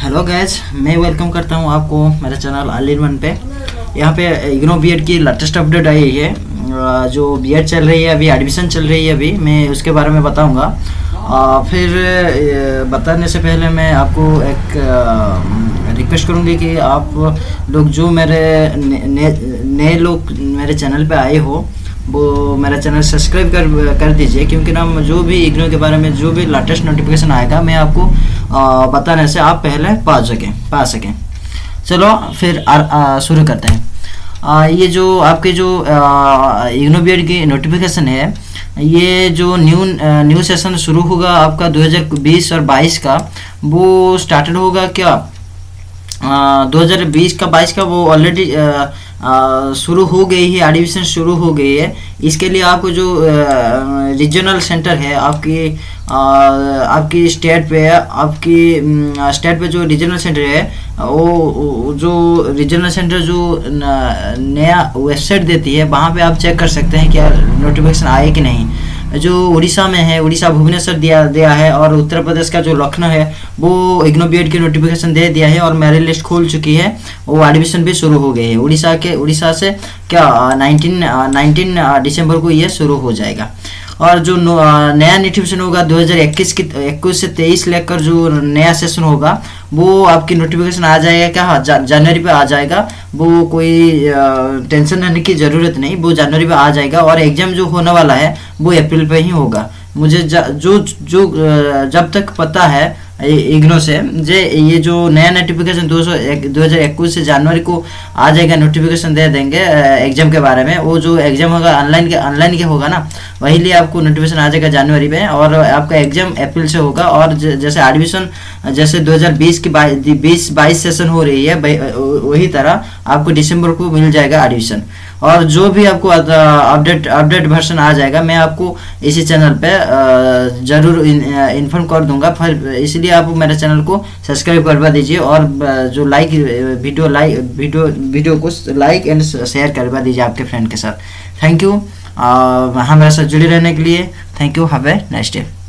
Hello guys, मैं welcome करता हूँ आपको मेरे चैनल ऑल इन वन पे। यहाँ पे इग्नो बीएड की लेटेस्ट अपडेट आई है। जो बीएड चल रही है अभी, एडमिशन चल रही है अभी, मैं उसके बारे में बताऊँगा। फिर बताने से पहले मैं आपको एक रिक्वेस्ट करूँगी कि आप लोग जो मेरे नए लोग मेरे चैनल पे आए हो वो मेरा चैनल सब्सक्राइब कर दीजिए, क्योंकि ना जो भी इग्नो के बारे में जो भी लेटेस्ट नोटिफिकेशन आएगा मैं आपको बताने से आप पहले पा सकें। चलो फिर शुरू करते हैं। ये जो आपके जो इग्नो बीएड की नोटिफिकेशन है, ये जो न्यू सेशन शुरू होगा आपका 2020 और 22 का, वो स्टार्टेड होगा क्या 2020 का 22 का वो ऑलरेडी शुरू हो गई है, एडमिशन शुरू हो गई है। इसके लिए आपको जो रीजनल सेंटर है आपकी स्टेट पे जो रीजनल सेंटर है, वो जो रीजनल सेंटर जो नया वेबसाइट देती है, वहाँ पे आप चेक कर सकते हैं क्या नोटिफिकेशन आए कि नहीं। जो उड़ीसा में है, उड़ीसा भुवनेश्वर दिया है, और उत्तर प्रदेश का जो लखनऊ है वो इग्नो बीएड की नोटिफिकेशन दे दिया है और मेरिट लिस्ट खोल चुकी है। वो एडमिशन भी शुरू हो गई है। उड़ीसा से क्या 19 दिसंबर को ये शुरू हो जाएगा। और जो नया नोटिफिकेशन होगा 2021 से 23 लेकर जो नया सेशन होगा वो आपकी नोटिफिकेशन आ जाएगा क्या जनवरी पे आ जाएगा। वो कोई टेंशन लेने की ज़रूरत नहीं, वो जनवरी पे आ जाएगा। और एग्ज़ाम जो होने वाला है वो अप्रैल पे ही होगा। मुझे जब तक पता है इग्नो से ये जो नया नोटिफिकेशन 2021 से जनवरी को आ जाएगा, नोटिफिकेशन दे देंगे एग्जाम के बारे में। वो जो एग्जाम होगा ऑनलाइन के होगा ना, वही लिए आपको नोटिफिकेशन आ जाएगा जनवरी में, और आपका एग्जाम अप्रैल से होगा। और जैसे एडमिशन जैसे 2020 की 22 सेशन हो रही है, वही तरह आपको दिसंबर को मिल जाएगा एडमिशन। और जो भी आपको अपडेट वर्जन आ जाएगा मैं आपको इसी चैनल पे ज़रूर इन्फॉर्म कर दूंगा। फिर इसलिए आप मेरे चैनल को सब्सक्राइब करवा दीजिए, और जो वीडियो को लाइक एंड शेयर करवा दीजिए आपके फ्रेंड के साथ। थैंक यू हमारे साथ जुड़े रहने के लिए। Thank you. Have a nice day.